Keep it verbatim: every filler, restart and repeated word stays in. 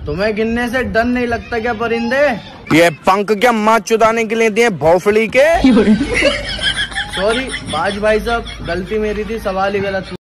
तुम्हें गिनने से डर नहीं लगता क्या परिंदे? ये पंख क्या माँ चुदाने के लिए दिए भौफड़ी के? सॉरी बाज भाई साहब, गलती मेरी थी, सवाल ही गलत।